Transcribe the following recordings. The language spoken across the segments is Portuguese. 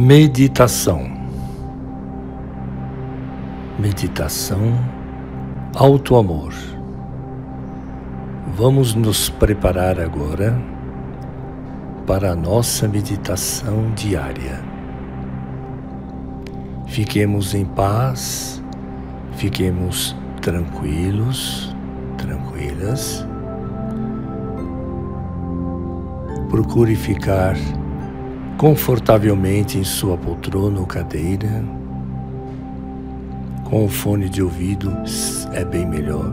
Meditação. Meditação, autoamor. Vamos nos preparar agora para a nossa meditação diária. Fiquemos em paz, fiquemos tranquilos, tranquilas. Procure ficar confortavelmente em sua poltrona ou cadeira. Com o fone de ouvido é bem melhor.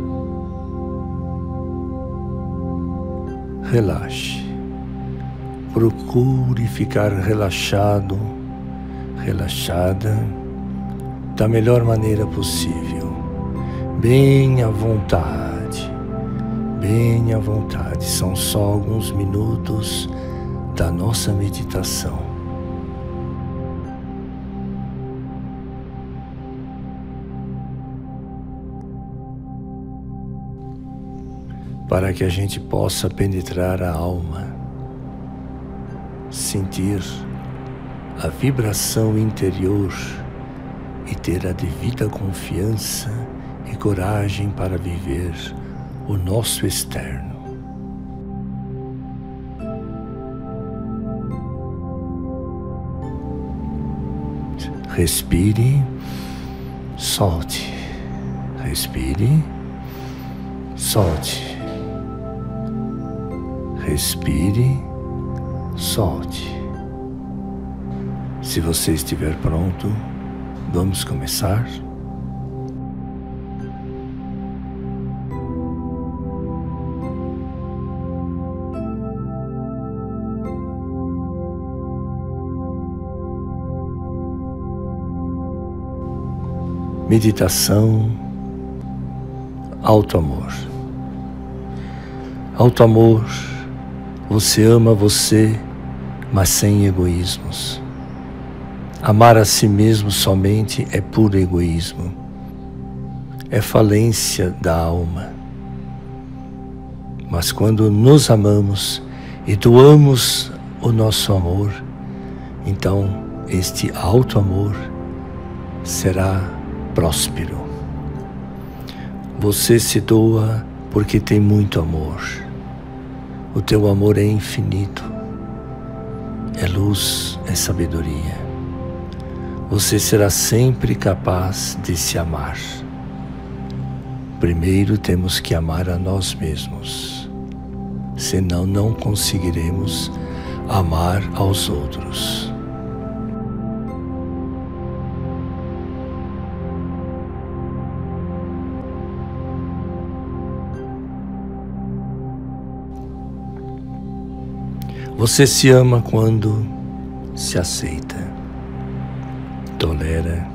Relaxe. Procure ficar relaxado, relaxada, da melhor maneira possível. Bem à vontade, bem à vontade. São só alguns minutos da nossa meditação. Para que a gente possa penetrar a alma, sentir a vibração interior e ter a devida confiança e coragem para viver o nosso externo. Respire, solte. Respire, solte. Respire, solte. Se você estiver pronto, vamos começar. Meditação, autoamor. Autoamor, você ama você, mas sem egoísmos. Amar a si mesmo somente é puro egoísmo. É falência da alma. Mas quando nos amamos e doamos o nosso amor, então este autoamor será próspero. Você se doa porque tem muito amor. O teu amor é infinito. É luz, é sabedoria. Você será sempre capaz de se amar. Primeiro temos que amar a nós mesmos. Senão não conseguiremos amar aos outros. Você se ama quando se aceita, tolera,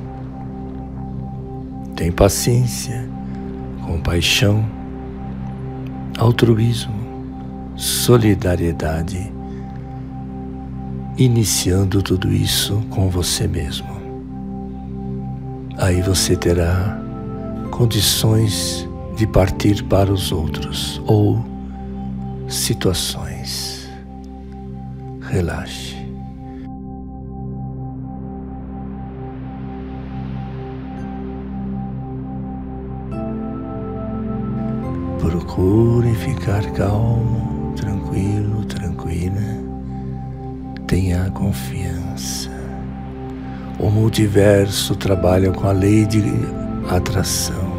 tem paciência, compaixão, altruísmo, solidariedade, iniciando tudo isso com você mesmo. Aí você terá condições de partir para os outros ou situações. Relaxe. Procure ficar calmo, tranquilo, tranquila. Tenha confiança. O multiverso trabalha com a lei de atração.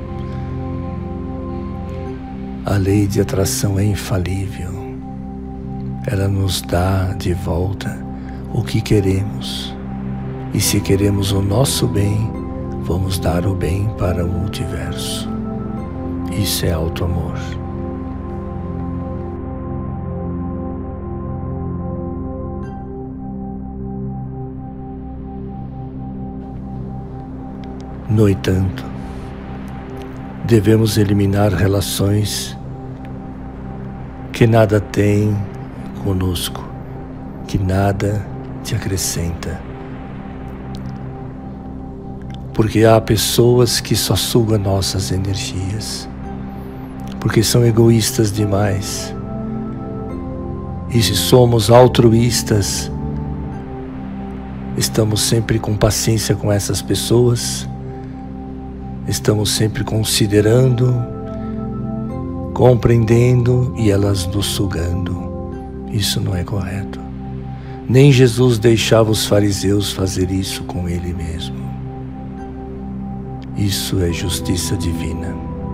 A lei de atração é infalível. Ela nos dá de volta o que queremos. E se queremos o nosso bem, vamos dar o bem para o multiverso. Isso é autoamor. No entanto, devemos eliminar relações que nada têm conosco, que nada te acrescenta. Porque há pessoas que só sugam nossas energias, porque são egoístas demais. E se somos altruístas, estamos sempre com paciência com essas pessoas, estamos sempre considerando, compreendendo e elas nos sugando. Isso não é correto. Nem Jesus deixava os fariseus fazer isso com ele mesmo. Isso é justiça divina.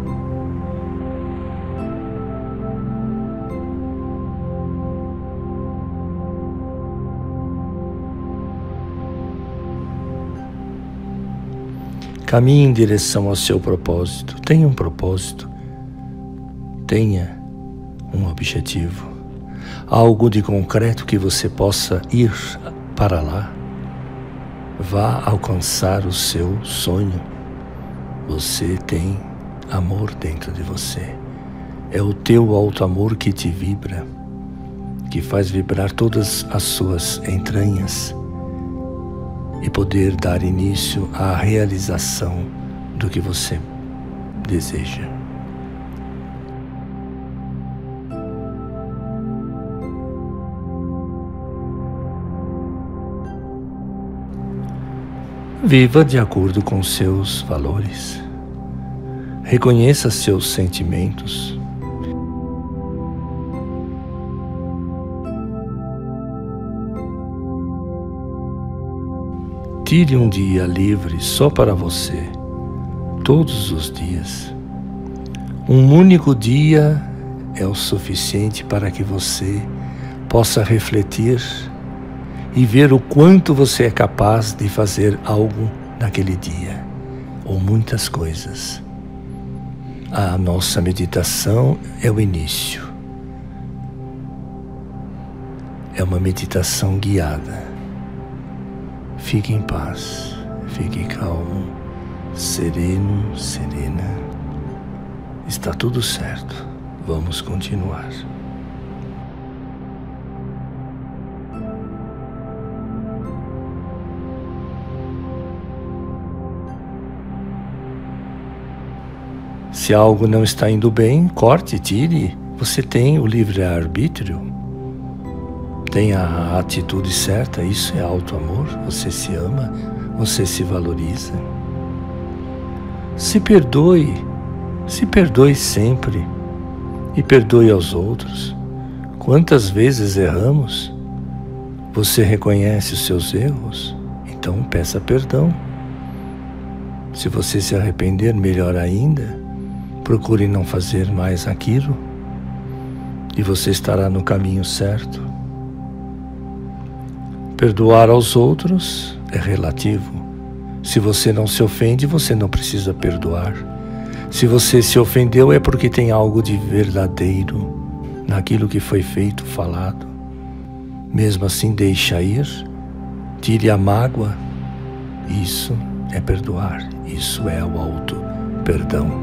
Caminhe em direção ao seu propósito. Tenha um propósito. Tenha um objetivo. Algo de concreto que você possa ir para lá. Vá alcançar o seu sonho. Você tem amor dentro de você. É o teu alto amor que te vibra, que faz vibrar todas as suas entranhas e poder dar início à realização do que você deseja. Viva de acordo com seus valores. Reconheça seus sentimentos. Tire um dia livre só para você, todos os dias. Um único dia é o suficiente para que você possa refletir e ver o quanto você é capaz de fazer algo naquele dia, ou muitas coisas. A nossa meditação é o início. É uma meditação guiada. Fique em paz, fique calmo, sereno, serena. Está tudo certo. Vamos continuar. Se algo não está indo bem, corte, tire. Você tem o livre-arbítrio. Tem a atitude certa, isso é auto-amor. Você se ama, você se valoriza. Se perdoe sempre e perdoe aos outros. Quantas vezes erramos? Você reconhece os seus erros? Então peça perdão. Se você se arrepender, melhor ainda, procure não fazer mais aquilo e você estará no caminho certo. Perdoar aos outros é relativo. Se você não se ofende, você não precisa perdoar. Se você se ofendeu, é porque tem algo de verdadeiro naquilo que foi feito, falado. Mesmo assim, deixa ir, tire a mágoa. Isso é perdoar, isso é o auto-perdão.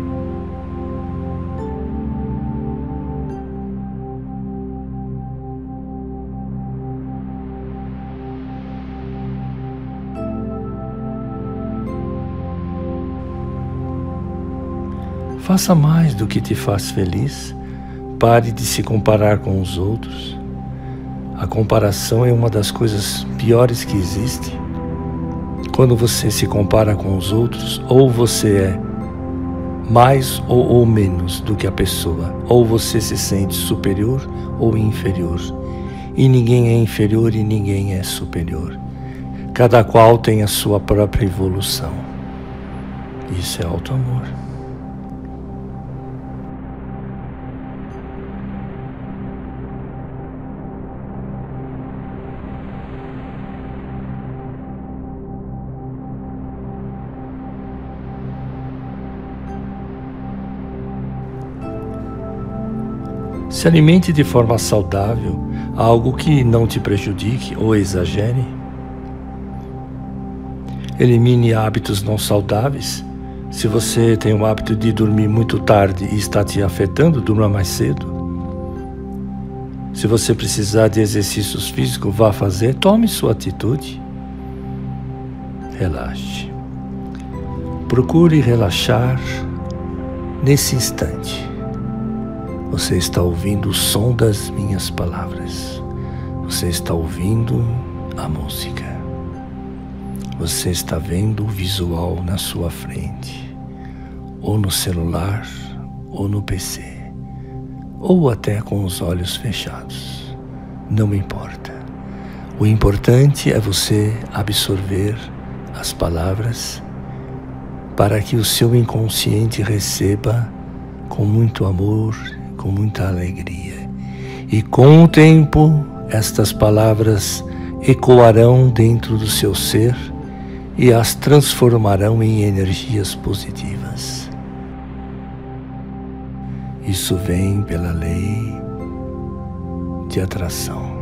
Faça mais do que te faz feliz. Pare de se comparar com os outros. A comparação é uma das coisas piores que existe. Quando você se compara com os outros, ou você é mais ou menos do que a pessoa, ou você se sente superior ou inferior. E ninguém é inferior e ninguém é superior. Cada qual tem a sua própria evolução. Isso é auto-amor. Se alimente de forma saudável, algo que não te prejudique ou exagere. Elimine hábitos não saudáveis. Se você tem o hábito de dormir muito tarde e está te afetando, durma mais cedo. Se você precisar de exercícios físicos, vá fazer, tome sua atitude. Relaxe. Procure relaxar nesse instante. Você está ouvindo o som das minhas palavras. Você está ouvindo a música. você está vendo o visual na sua frente, ou no celular, ou no PC, ou até com os olhos fechados. Não importa. O importante é você absorver as palavras para que o seu inconsciente receba com muito amor, com muita alegria. E com o tempo, estas palavras ecoarão dentro do seu ser e as transformarão em energias positivas. Isso vem pela lei de atração.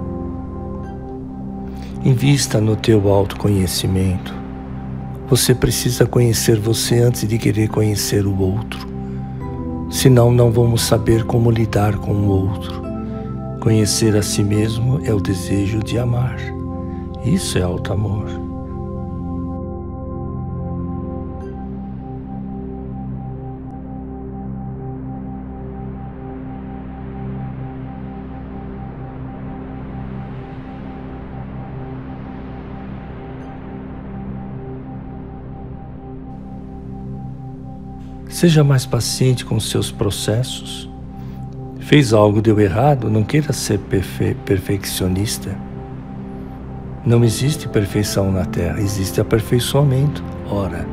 Invista no teu autoconhecimento. Você precisa conhecer você antes de querer conhecer o outro. Senão não vamos saber como lidar com o outro. Conhecer a si mesmo é o desejo de amar. Isso é auto-amor. Seja mais paciente com seus processos. Fez algo, deu errado, não queira ser perfeccionista. Não existe perfeição na Terra, existe aperfeiçoamento. Ora,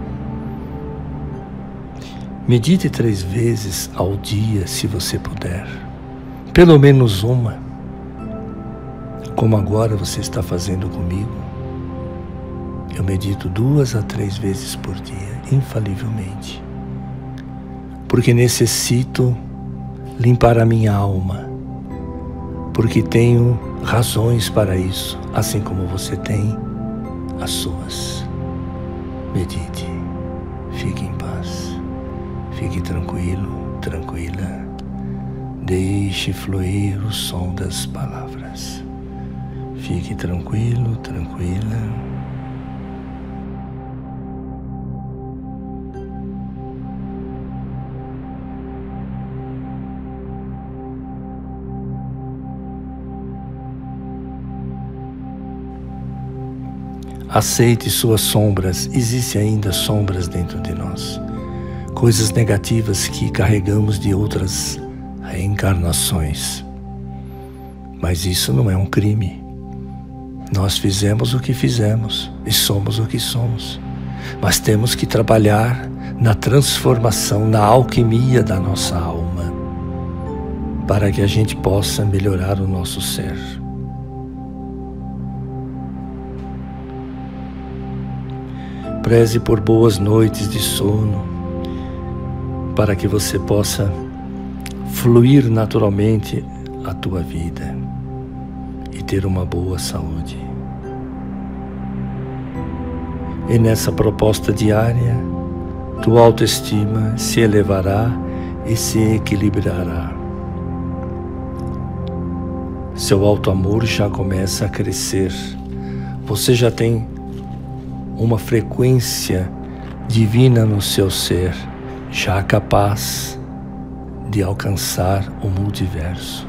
medite 3 vezes ao dia, se você puder. Pelo menos uma. Como agora você está fazendo comigo. Eu medito 2 a 3 vezes por dia, infalivelmente. Porque necessito limpar a minha alma, porque tenho razões para isso, assim como você tem as suas. Medite, fique em paz, fique tranquilo, tranquila, deixe fluir o som das palavras. Fique tranquilo, tranquila. Aceite suas sombras. Existem ainda sombras dentro de nós. Coisas negativas que carregamos de outras reencarnações. Mas isso não é um crime. Nós fizemos o que fizemos e somos o que somos. Mas temos que trabalhar na transformação, na alquimia da nossa alma, para que a gente possa melhorar o nosso ser. Preze por boas noites de sono, para que você possa fluir naturalmente a tua vida e ter uma boa saúde. E nessa proposta diária, tua autoestima se elevará e se equilibrará. Seu auto-amor já começa a crescer. Você já tem uma frequência divina no seu ser, já capaz de alcançar o multiverso.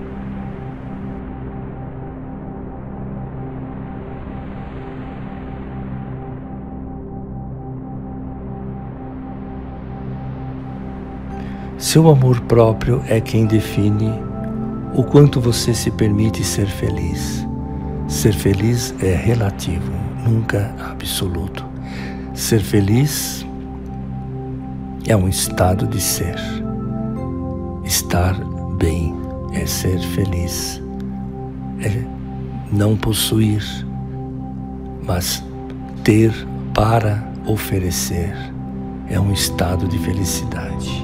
Seu amor próprio é quem define o quanto você se permite ser feliz. Ser feliz é relativo, nunca absoluto. Ser feliz é um estado de ser. Estar bem é ser feliz. É não possuir, mas ter para oferecer. É um estado de felicidade.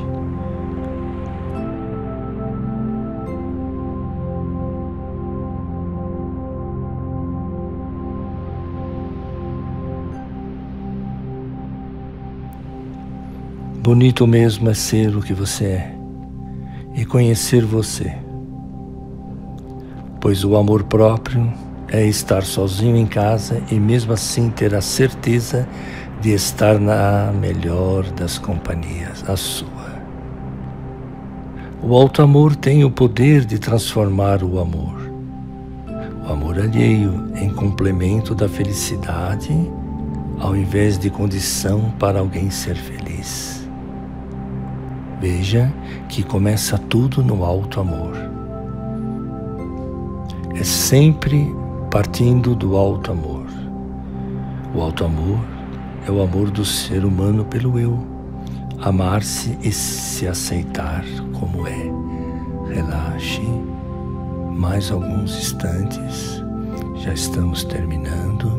Bonito mesmo é ser o que você é e conhecer você, pois o amor próprio é estar sozinho em casa e mesmo assim ter a certeza de estar na melhor das companhias, a sua. O auto-amor tem o poder de transformar o amor alheio em complemento da felicidade ao invés de condição para alguém ser feliz. Veja que começa tudo no alto amor. É sempre partindo do alto amor. O alto amor é o amor do ser humano pelo eu. Amar-se e se aceitar como é. Relaxe. Mais alguns instantes. Já estamos terminando.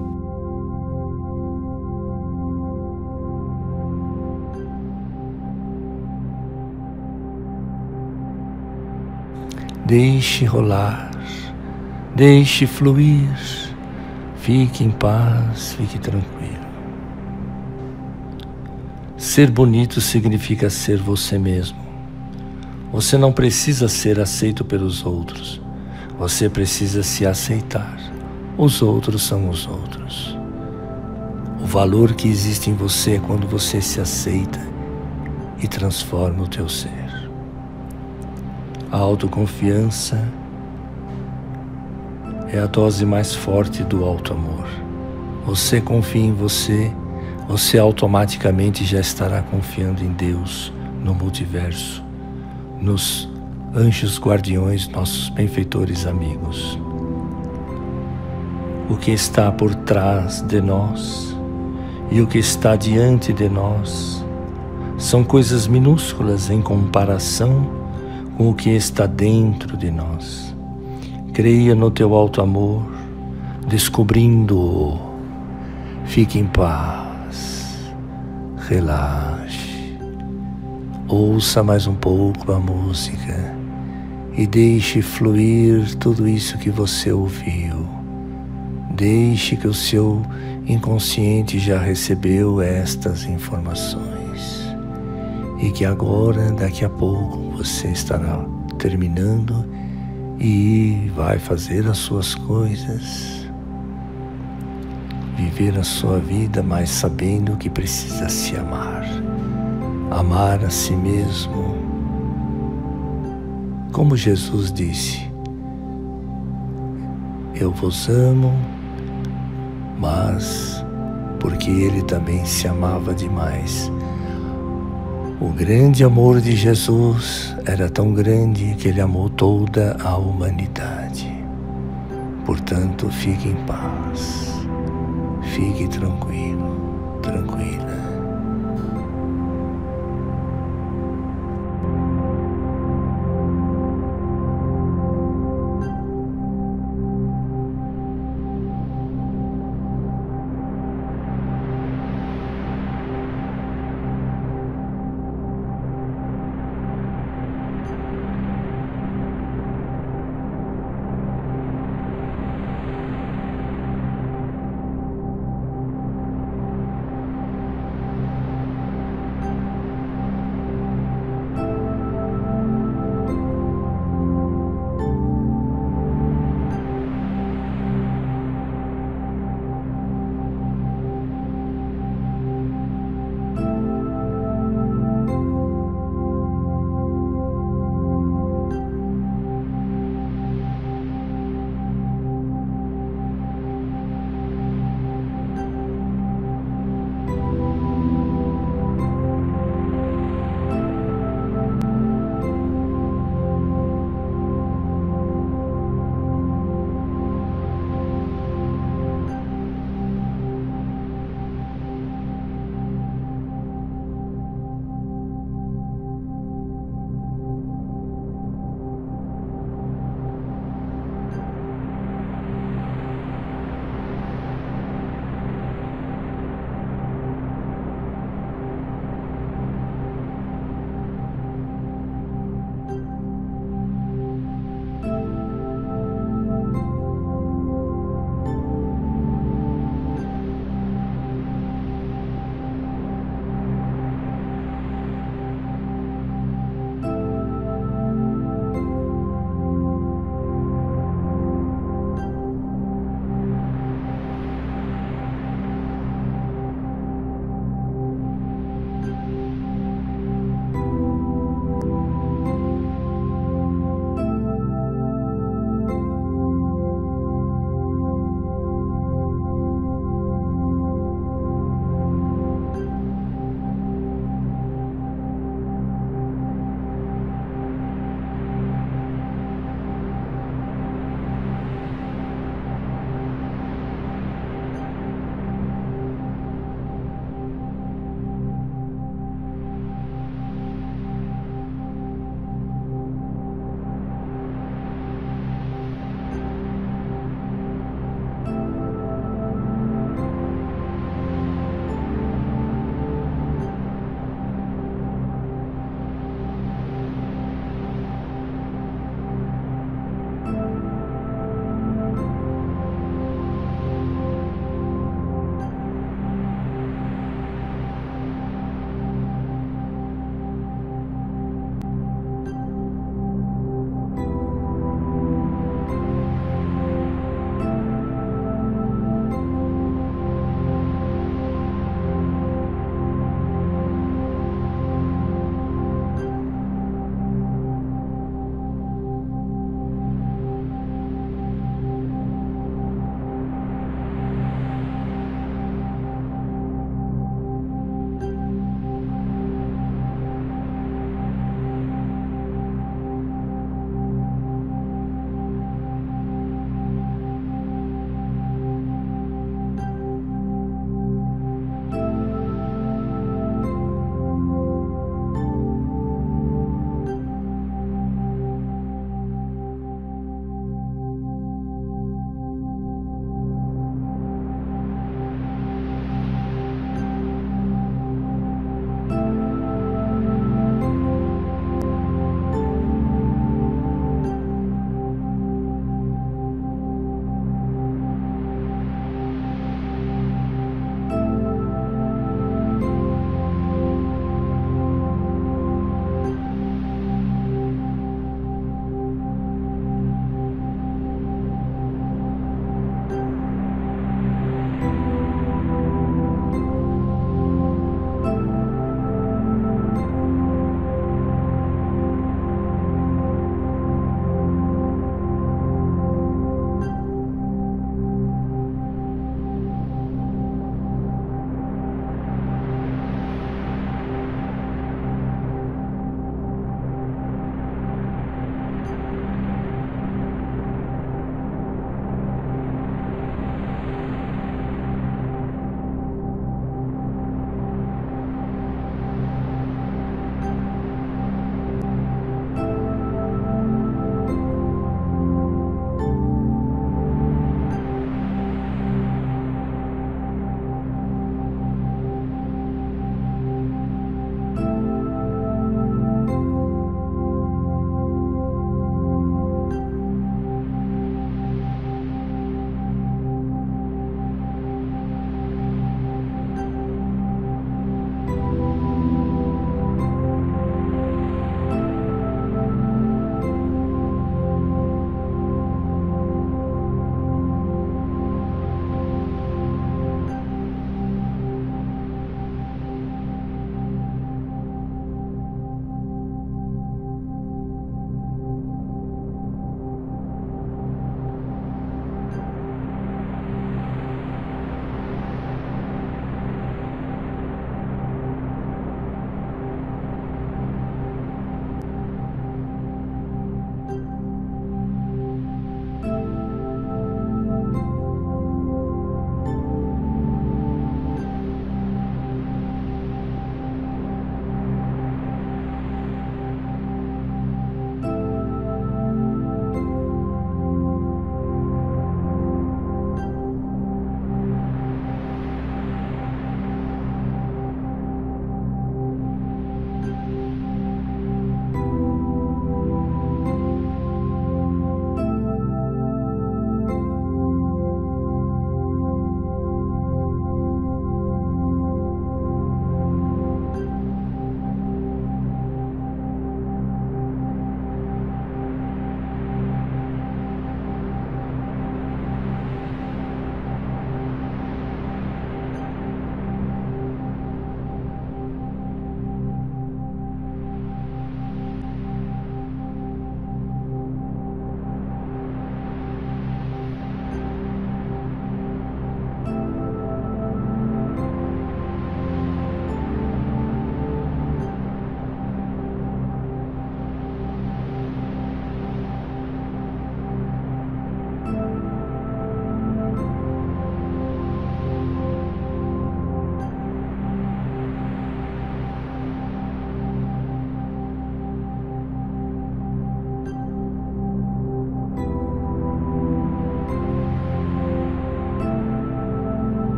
Deixe rolar, deixe fluir, fique em paz, fique tranquilo. Ser bonito significa ser você mesmo. Você não precisa ser aceito pelos outros, você precisa se aceitar. Os outros são os outros. O valor que existe em você é quando você se aceita e transforma o teu ser. A autoconfiança é a dose mais forte do alto amor. Você confia em você, você automaticamente já estará confiando em Deus, no multiverso, nos anjos guardiões, nossos benfeitores amigos. O que está por trás de nós e o que está diante de nós são coisas minúsculas em comparação com o que está dentro de nós. Creia no teu alto amor, descobrindo-o. Fique em paz, relaxe, ouça mais um pouco a música e deixe fluir tudo isso que você ouviu. Deixe que o seu inconsciente já recebeu estas informações e que agora, daqui a pouco, você estará terminando e vai fazer as suas coisas, viver a sua vida, mas sabendo que precisa se amar. Amar a si mesmo. Como Jesus disse, eu vos amo, mas porque Ele também se amava demais. O grande amor de Jesus era tão grande que Ele amou toda a humanidade. Portanto, fique em paz, fique tranquilo, tranquila.